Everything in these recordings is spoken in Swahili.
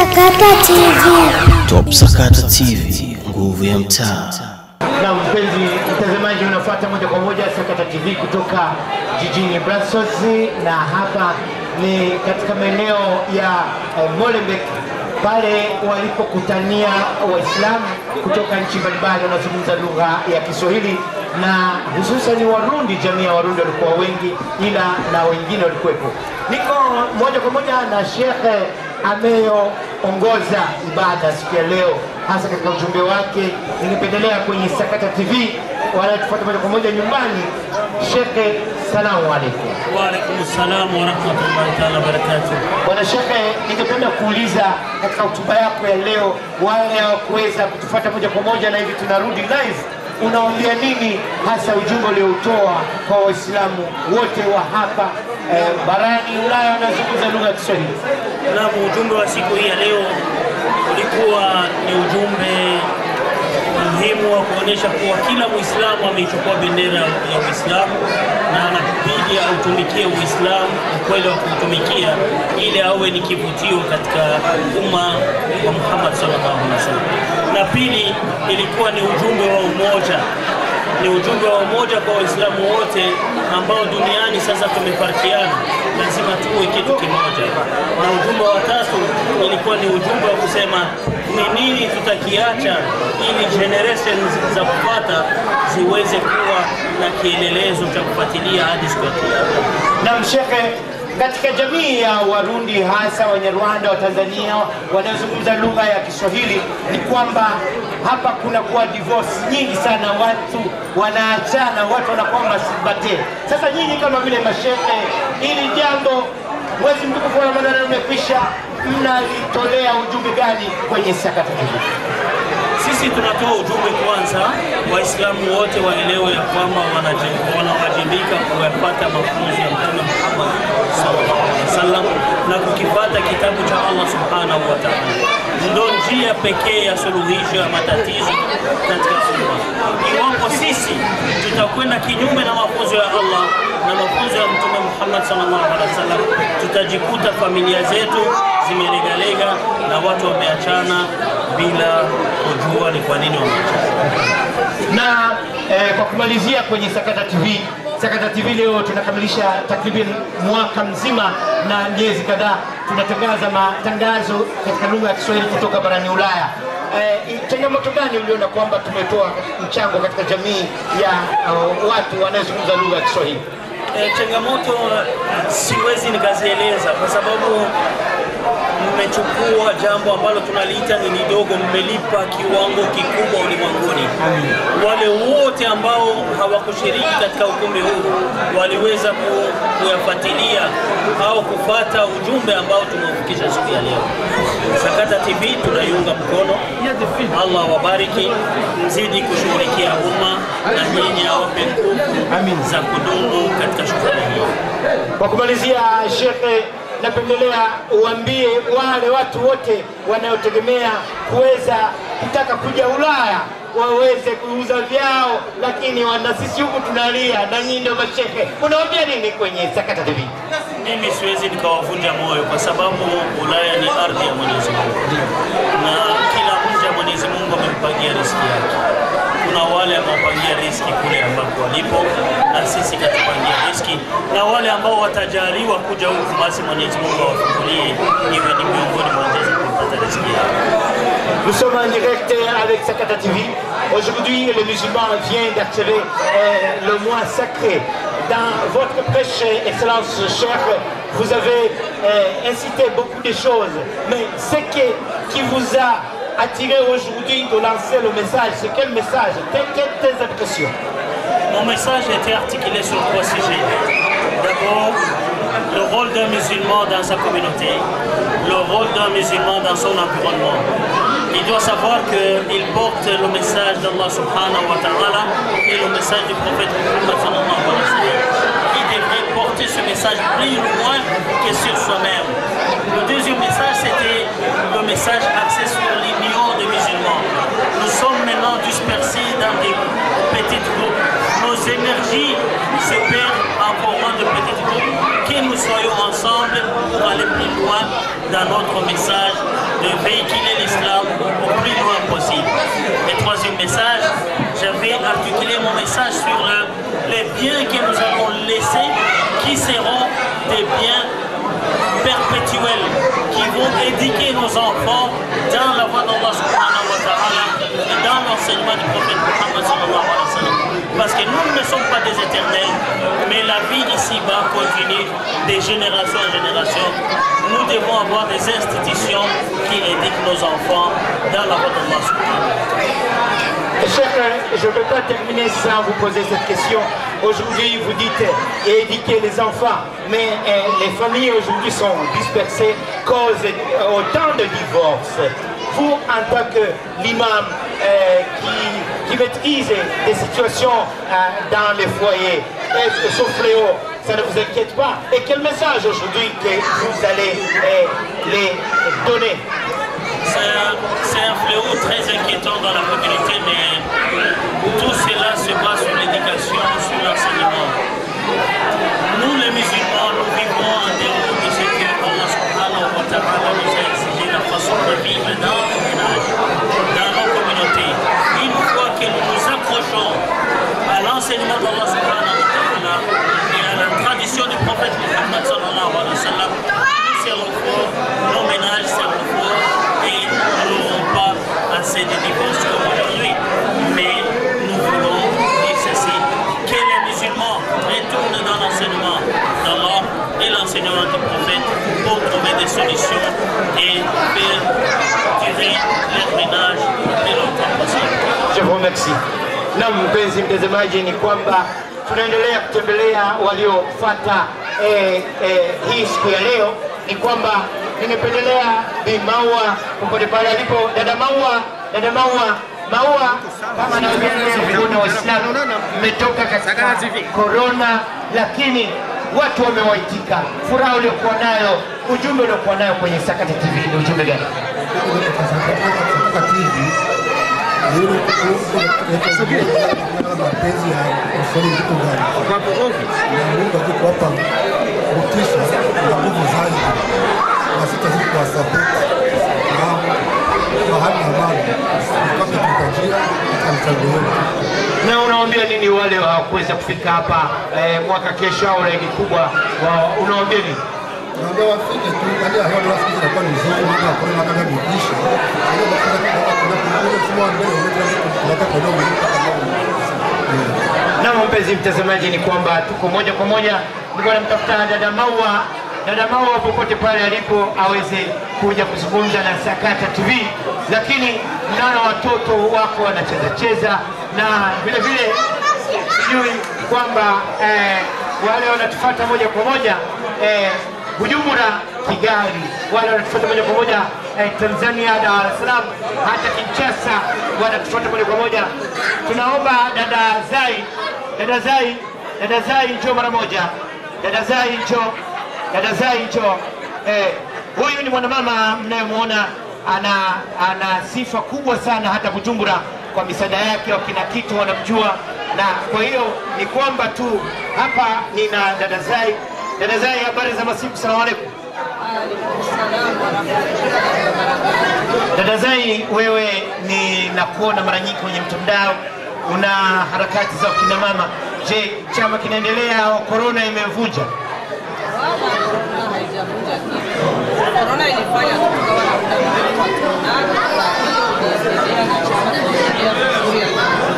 Sakata TV. Top Sakata TV, nguvu ya mtaa. Na mpenzi mtazamaji, unafuata moja kwa moja Sakata TV kutoka jijini Brussels, na hapa ni katika maeneo ya Molenbeek, pale walipokutania Waislamu kutoka nchi mbalimbali wanazungumza lugha ya Kiswahili, na hususan Warundi. Jamii ya Warundi walikuwa wengi, ila na wengine walikuwepo. Niko moja kwa moja na Sheikh ameongoza ibada siku ya leo, hasa katika ujumbe wake. Ningependelea kwenye Sakata TV wanatufuata moja kwa moja nyumbani. Sheikh, salamu alaykum. Wa alaykum assalam wa rahmatullahi ta'ala wa barakatuh. Bwana Sheikh, ningependa kuuliza katika hotuba yako ya leo, wale hawakuweza kutufuata moja kwa moja na hivi tunarudi live, unawaambia nini hasa ujumbe uliotoa kwa Waislamu wote wa hapa barani Ulaya wanazungumza lugha ya Kiswahili? Na ujumbe wa siku hii ya leo ulikuwa ni ujumbe muhimu wa kuonyesha kuwa kila Muislamu ameichukua bendera ya Uislamu na anabidi autumikie Uislamu, ukweli wa kutumikia, ili awe ni kivutio katika umma wa Muhammad sallallahu alaihi wasallam. Na pili, ilikuwa ni ujumbe wa umoja. Ni ujumbe wa umoja kwa Waislamu wote ambao duniani sasa tumefarikiana, lazima tuwe kitu kimoja. Na ujumbe wa tatu ilikuwa ni ujumbe wa kusema ni nini tutakiacha ili generations za kupata ziweze kuwa na kielelezo cha kufuatilia hadi siku ya Kiyama. Na Sheikh, katika jamii ya Warundi, hasa Wanyarwanda wa Tanzania wanaozungumza lugha ya Kiswahili, ni kwamba hapa kuna kuwa divorce nyingi sana, watu wanaachana, watu wanakuwa masibate. Sasa nyinyi kama vile mashehe, ili jambo mwezi mtukufu wa Ramadhani umekwisha, mnalitolea ujumbe gani kwenye Sakata TV? Sisi tunatoa ujumbe kwanza, Waislamu wote waelewe ya kwamba wanawajibika kuyafuata mafunzo ya Mtume Muhammad sallallahu alaihi wasallam na kukifuata kitabu cha Allah subhanahu wa ta'ala. Ndio njia pekee ya suluhisho ya matatizo katika umma. Iwapo sisi tutakwenda kinyume na mafunzo ya Allah na mafunzo ya Mtume Muhammad sallallahu alaihi wasallam, tutajikuta familia zetu zimeregalega na watu wameachana bila kujua ni kwa nini wameachana. Na kwa kumalizia kwenye Sakata TV, Sakata TV leo tunakamilisha takriban mwaka mzima na miezi kadhaa tunatangaza matangazo katika lugha ya Kiswahili kutoka barani Ulaya. Changamoto gani uliona kwamba tumetoa mchango katika jamii ya watu wanaozungumza lugha ya Kiswahili? Changamoto siwezi nikazieleza kwa sababu mmechukua jambo ambalo tunaliita ni dogo, mmelipa kiwango kikubwa ulimwenguni. Wale wote ambao hawakushiriki katika ukumbi huu waliweza kuyafuatilia au kufuata ujumbe ambao tumeufikisha siku ya leo. Sakata TV tunaiunga mkono. Allah wabariki, mzidi kushughulikia umma na nyinyi awape nguvu za kudumu katika shughuli hii. Kwa kumalizia, Sheikh, napendelea uambie wale watu wote wanaotegemea kuweza kutaka kuja Ulaya waweze kuuza vyao, lakini wana sisi huku tunalia, na nyinyi ndio mashehe, unawaambia nini kwenye Sakata TV? Mimi siwezi nikawavunja moyo kwa sababu Ulaya ni ardhi ya Mwenyezi Mungu na kila mmoja Mwenyezi Mungu amempangia riziki yake. Kuna wale wamepangia riziki kule ambako walipo, na sisi katupangia riziki, na wale ambao watajaliwa kuja huku basi Mwenyezi Mungu awafungulie iwe ni miongoni mwa njia za kupata riziki yao. Nous sommes en direct avec Sakata TV. Aujourd'hui, les musulmans viennent d'achever le mois sacré. Dans votre prêche, Excellence Cheikh, vous avez incité beaucoup de choses. Mais ce qui vous a attiré aujourd'hui de lancer le message, c'est quel message? Quelles impressions? Mon message était articulé sur 3 sujets. D'abord, le rôle d'un musulman dans sa communauté, le rôle d'un musulman dans son environnement. Il doit savoir qu'il porte le message d'Allah subhanahu wa ta'ala et le message du prophète Muhammad sallallahu alayhi wa sallam. Il devrait porter ce message plus loin que sur soi-même. Le deuxième message, c'était le message axé sur l'union des musulmans. Nous sommes maintenant dispersés dans des petits groupes. Nos énergies se perdent en formant de petits groupes. Que nous soyons ensemble pour aller plus loin dans notre message de véhiculer l'islam au plus loin possible. Et troisième message, j'avais articulé mon message sur les biens que nous allons laisser, qui seront des biens perpétuels, qui vont éduquer nos enfants dans la voie d'Allah subhanahu wa ta'ala et dans l'enseignement du prophète Muhammad sallallahu alayhi wa sallam. Parce que nous ne sommes pas des éternels, mais la vie ici-bas continue de génération en génération. Nous devons avoir des institutions qui éduquent nos enfants dans la voie d'Allah subhanahu wa ta'ala. Cheikh, je ne peux pas terminer sans vous poser cette question. Aujourd'hui, vous dites éduquer les enfants, mais les familles aujourd'hui sont dispersées, causent autant de divorces. Vous, en tant que l'imam qui maîtrise des situations dans les foyers, est-ce que ce fléau, ça ne vous inquiète pas? Et quel message aujourd'hui que vous allez les donner? C'est un fléau très inquiétant dans la communauté, mais tout cela se base sur l'éducation, sur l'enseignement. Nous les musulmans, nous vivons en dehors de ce que Allah subhanahu wa ta'ala nous a exigé, la façon de vivre dans nos ménages, dans nos communautés. Une fois que nous nous accrochons à l'enseignement d'Allah subhanahu wa ta'ala et à la tradition du prophète Muhammad sallallahu alayhi wa sallam, nous serons forts, nos ménages seront forts et nous n'aurons pas assez de divorces comme aujourd'hui. Mais nous voulons dire ceci, que les musulmans retournent dans l'enseignement d'Allah et l'enseignement du prophète pour trouver des solutions et faire durer leur ménage le longtemps possible. Je vous remercie. Na mpenzi mtazamaji, ni kwamba tunaendelea kutembelea waliofuata hii siku ya leo. Ni kwamba nimependelea Bi Maua popote pale alipo. Dada Maua, kama anavyoona Waislamu mmetoka katika corona, lakini watu wamewaitika. Furaha uliokuwa nayo, ujumbe uliokuwa nayo kwenye Sakata TV ni ujumbe gani? mapenzi ya kusoma vitu gani kwa profi na Mungu akikupa motisha na nguvu zaidi na sitazidi kuwasapoti na mahali ambapo kwa kutajia atamsaidia. Na unawaambia nini wale hawakuweza kufika hapa mwaka kesho au ligi kubwa, unawaambia nini? Naomba wafike tu baada ya hapo rafiki zinakuwa ni nzuri na kwa maana kama motisha ndio basi na mpenzi mtazamaji, ni kwamba tuko moja kwa moja, nilikuwa namtafuta dada Maua. Dada Maua popote pale alipo aweze kuja kuzungumza na Sakata TV, lakini mnaona watoto wako wanacheza na vile vile sijui kwamba wale wanatufuata moja kwa moja Bujumbura, Kigali, wale wanatufuata moja kwa moja Tanzania, Dar es Salaam, hata Kinshasa wanatufuata moja kwa moja. Tunaomba dada Zai njoo mara moja. Dada Zai njoo. Huyu ni mwanamama mnayemuona ana sifa kubwa sana hata Bujumbura kwa misaada yake, wakina kitu wanamjua, na kwa hiyo ni kwamba tu hapa nina dada Zai. Dada Zai, habari za masiku? Salamu alaykum. Dada Zai, wewe ni nakuona mara nyingi kwenye mtandao, una harakati za kina mama. Je, chama kinaendelea au corona imevunja? Corona ilifanya tukawa na muda mrefu tunaona, lakini na chama kinaendelea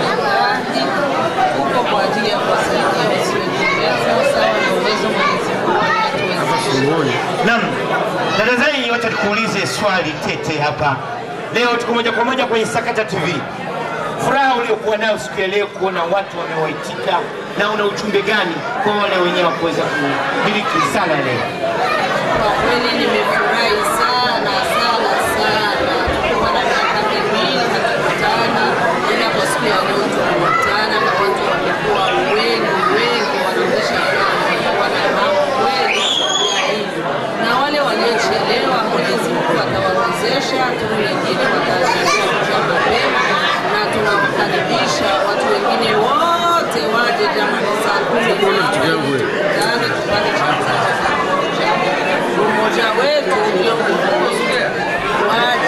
huko kwa ajili ya kuwasaidia wasiojiweza sawa na uwezo Mwenyezi Mungu. Naam, dada Zai, wacha nikuulize swali tete hapa. Leo tuko moja kwa moja kwenye Sakata TV. Furaha uliokuwa nayo siku ya leo kuona watu wamewaitika, na una ujumbe gani kwa wale wenyewe kuweza kudiriki sala leo? Kwa kweli nimefurahi sana. Kwa miaka miwili tunakutana, kwa siku ya leo tunakutana na watu wamekuwa wengi wanaonyesha wana mambo kweli ya hivyo. Na wale waliochelewa Mwenyezi Mungu atawawezesha, wengine wataanza mapema, na tunawakaribisha watu wengine wote waje jamani saa 10 tupate chakula. Umoja wetu ndio nguvu.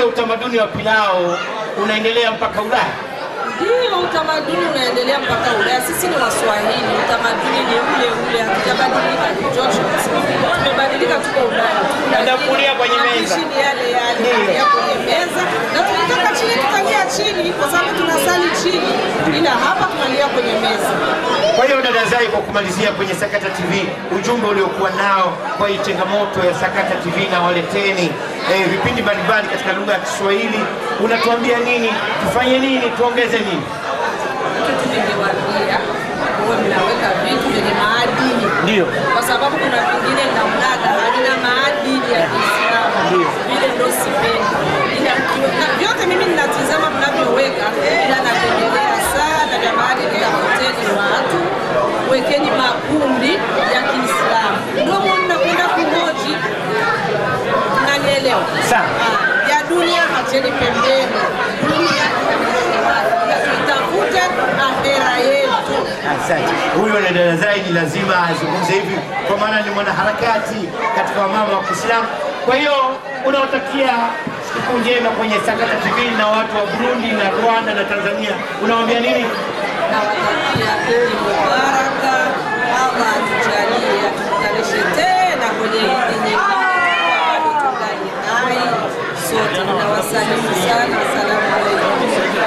hiyo utamaduni wa pilau unaendelea mpaka Ulaya? Ndio, utamaduni unaendelea mpaka Ulaya. Sisi ni Waswahili, utamaduni ni ule ule, hatujabadilika chochote. Tumebadilika, tuko Ulaya. Tunakulia kwenye meza. Chini yale ya kwenye meza. Na tunataka chini, tutalia chini kwa sababu tunasali chini. Ila hapa tunalia kwenye meza. Kwa hiyo dada Zai, kwa kumalizia kwenye Sakata TV, ujumbe uliokuwa nao kwa hii changamoto ya Sakata TV na waleteni vipindi mbalimbali katika lugha ya Kiswahili, unatuambia nini? Tufanye nini? Tuongeze nini? Kitu ningewaambia huwa mnaweka vitu vyenye maadili. Ndio. Kwa sababu kuna vingine mnaonaga havina maadili ya Kiislamu. Ndio. Vile ndio sipendi. Ila vyote mimi ninatizama mnavyoweka, ila napendelea sana jamani, nitafuteni watu, wekeni makundi ya Kiislamu. Ndio mnakwenda kuhoji. Unanielewa? Sawa. Ya dunia acheni pembeni. Dunia tutafute akhera yetu. Asante. Huyo ni dada Zaidi, lazima azungumze hivi kwa maana ni mwanaharakati katika wamama wa Kiislamu. Kwa hiyo unaotakia siku njema kwenye Sakata TV na watu wa Burundi na Rwanda na Tanzania, unawaambia nini? Nawatakia Eid Mubaraka, Allah atujalie tukutanishe tena kwenye Eid nyingine tungali hai sote. Nawasalimu sana, asalamu alaykum.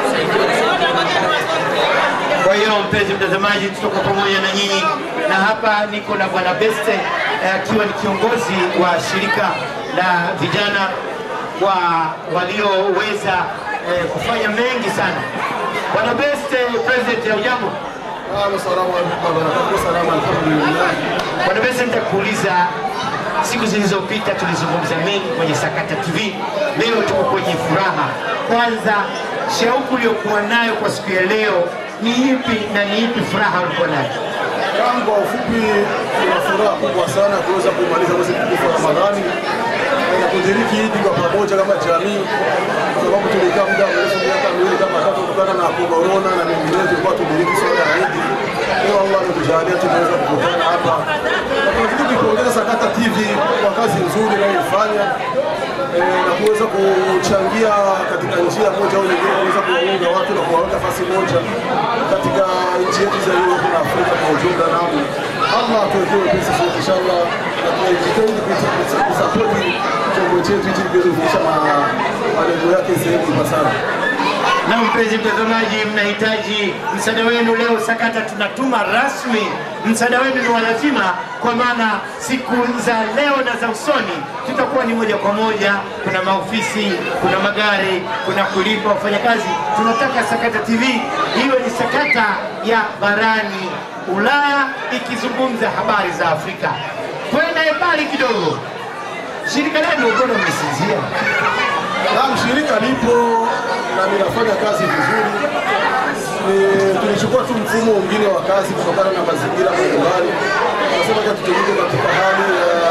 Kwa hiyo mpenzi mtazamaji, tutoka pamoja na nyinyi, na hapa niko na Bwana Beste akiwa ni kiongozi wa shirika la vijana walioweza kufanya mengi sana. Bwana Beste, president ya ujambo? Assalamu alaykum wa rahmatullahi wa barakatuh. Bwana Beste, nitakuuliza, siku zilizopita tulizungumza mengi kwenye Sakata TV. Leo tuko kwenye furaha. Kwanza, shauku uliyokuwa nayo kwa siku ya leo ni ipi na ni ipi furaha ulikuwa nayo? Kwa ufupi, kuna furaha kubwa sana kuweza kumaliza mwezi mtukufu wa Ramadhani na kudiriki Idi kwa pamoja kama jamii, kwa sababu tulikaa muda mrefu, miaka miwili kama tatu, kutokana na corona na mengineyo, tulikuwa tudiriki swala ya Idi. Leo Allah ametujalia tumeweza kukutana hapa, na tunazidi kuongeza Sakata TV kwa kazi nzuri inayoifanya na kuweza kuchangia katika njia moja au nyingine, kuweza kuwaunga watu na kuwaweka nafasi moja katika nchi yetu za Europe na Afrika kwa ujumla. Na Allah atuwekee pesa sote inshallah, na tunajitahidi kusapoti chombo chetu ili kiweze kufikisha malengo yake sehemu ipasavyo. Na mpenzi mtazamaji, mnahitaji msaada wenu leo. Sakata tunatuma rasmi, msaada wenu ni lazima, kwa maana siku za leo na za usoni tutakuwa ni moja kwa moja. Kuna maofisi, kuna magari, kuna kulipa wafanyakazi. Tunataka Sakata TV iwe ni sakata ya barani Ulaya, ikizungumza habari za Afrika. Twende mbali kidogo. Shirika lenu mbona mmesinzia? Shirika lipo na linafanya kazi vizuri. Tulichukua tu mfumo mwingine wa kazi kutokana na mazingira mbalimbali. Tunasema tutumike katika hali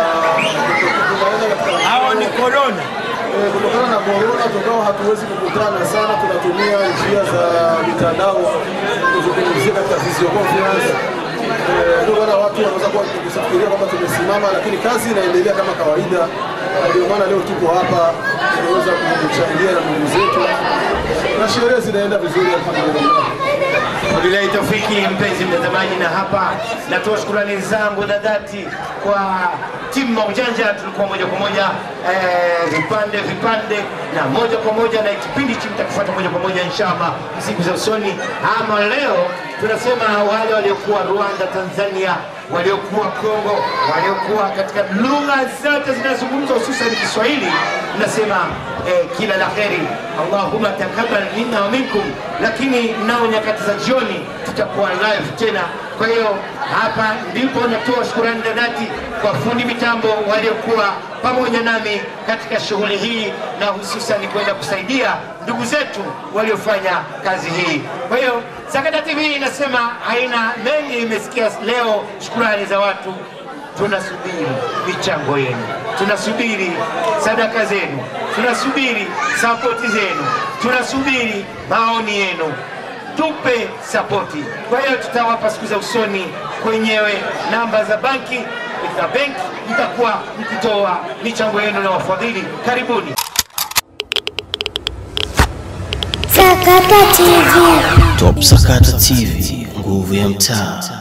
ya Hao ni corona. Kutokana na corona tukao hatuwezi kukutana sana, tunatumia njia za mitandao kuzungumzia katika video conference. Ndio maana watu wanaweza kuwa kufikiria kwamba tumesimama, lakini kazi inaendelea kama kawaida. Ndio maana leo tuko hapa tunaweza kuchangia na ndugu zetu, na sherehe zinaenda vizuri alhamdulillah. Wabillahi tawfiki, mpenzi mtazamaji, na hapa natoa shukrani zangu za dhati kwa timu Maujanja. Tulikuwa moja kwa moja vipande na moja kwa moja, na kipindi hiki mtakifuata moja kwa moja inshallah siku za usoni. Ama leo tunasema wale waliokuwa Rwanda, Tanzania, waliokuwa Kongo, waliokuwa katika lugha zote zinazozungumzwa hususan Kiswahili, nasema kila la kheri, Allahumma takabbal minna wa minkum. Lakini nao nyakati za jioni tutakuwa live tena. Kwa hiyo hapa ndipo natoa shukrani za dhati kwa fundi mitambo waliokuwa pamoja nami katika shughuli hii, na hususan kwenda kusaidia ndugu zetu waliofanya kazi hii. Kwa hiyo Sakata TV inasema haina mengi, imesikia leo shukrani za watu. Tunasubiri michango yenu, tunasubiri sadaka zenu, tunasubiri sapoti zenu, tunasubiri maoni yenu. Tupe sapoti. Kwa hiyo tutawapa siku za usoni kwenyewe namba za banki, mtakuwa mkitoa michango yenu na wafadhili. Karibuni. Sakata TV. Top Sakata TV, nguvu ya mtaa.